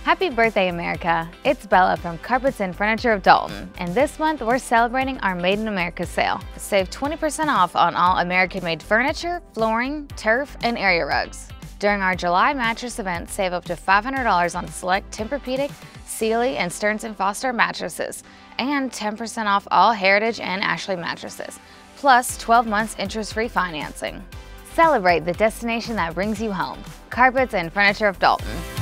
Happy birthday, America! It's Bella from Carpets and Furniture of Dalton, and this month we're celebrating our Made in America sale. Save 20% off on all American-made furniture, flooring, turf, and area rugs. During our July mattress event, save up to $500 on select Tempur-Pedic, Sealy, and Stearns & Foster mattresses, and 10% off all Heritage and Ashley mattresses, plus 12 months interest-free financing. Celebrate the destination that brings you home. Carpets and Furniture of Dalton.